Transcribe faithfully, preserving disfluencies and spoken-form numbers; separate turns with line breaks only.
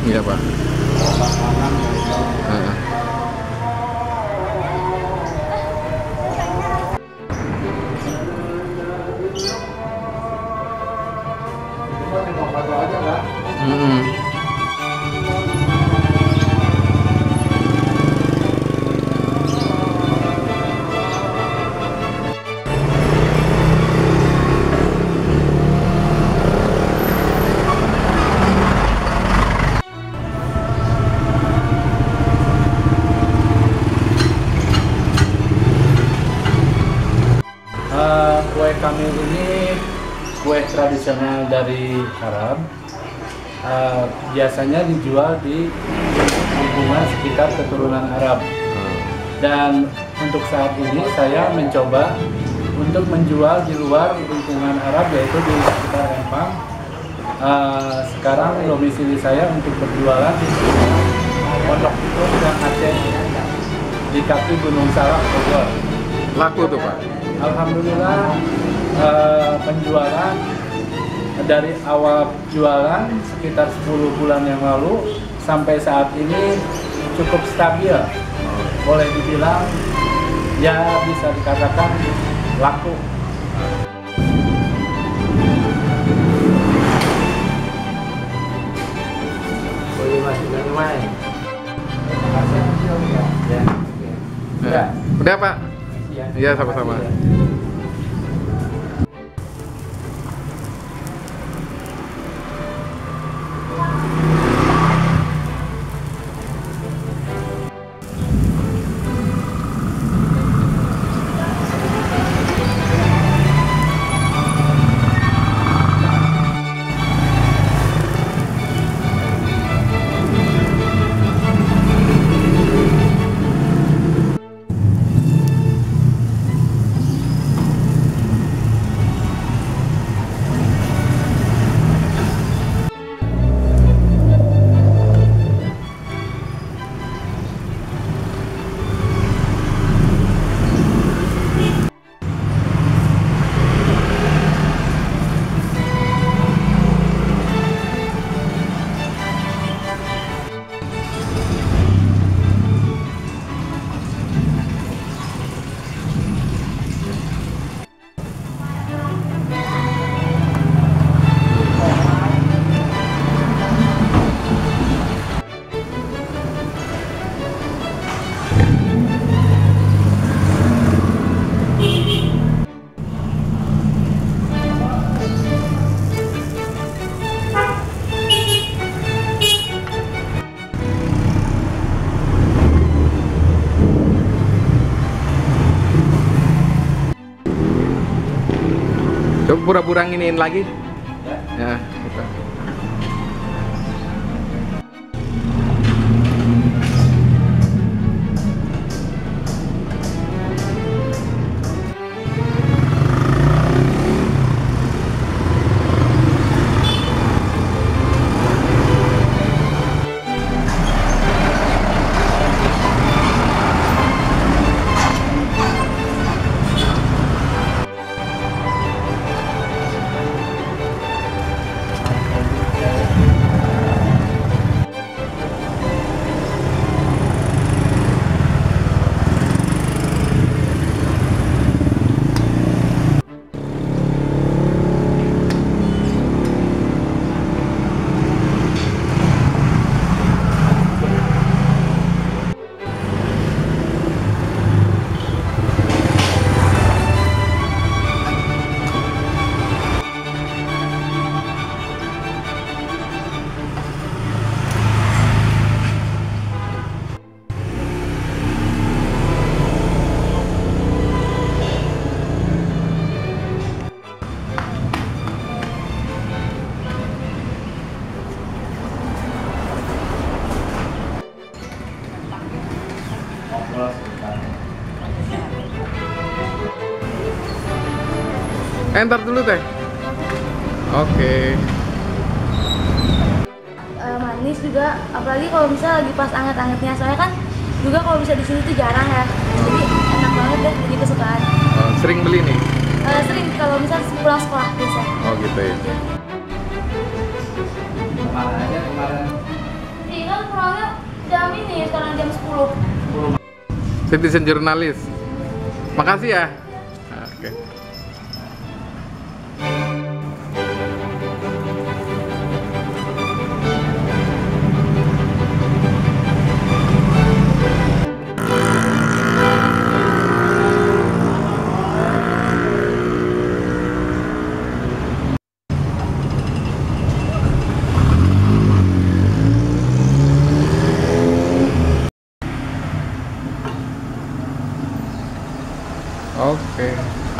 Iya Pak. Heeh. Mm-mm.
Uh, kue kami ini kue tradisional dari Arab. Uh, biasanya dijual di lingkungan sekitar keturunan Arab. Dan untuk saat ini saya mencoba untuk menjual di luar lingkungan Arab, yaitu di sekitar Empang. Uh, sekarang domisili saya untuk berjualan di Pondok Pitung dan Aceh di kaki Gunung Salak, Bogor.
Laku tuh Pak?
Alhamdulillah uh, penjualan dari awal jualan sekitar sepuluh bulan yang lalu sampai saat ini cukup stabil. Boleh dibilang ya bisa dikatakan laku.
Boleh masuk dari mana?
Ya. Udah Pak? Iya sama-sama. Coba pura-pura nginiin lagi. Ya, kita. Enter dulu teh. Oke.
Uh, manis juga, apalagi kalau misalnya lagi pas anget-angetnya. Soalnya kan juga kalau bisa di sini tuh jarang ya. Jadi enak banget deh, jadi kesukaan.
Oh, sering beli nih?
Uh, sering kalau misalnya pulang sekolah biasa.
Oh gitu ya.
Kemana aja kemarin?
ini sekarang jam sepuluh.
Citizen jurnalis. Makasih ya. Oke. Oke.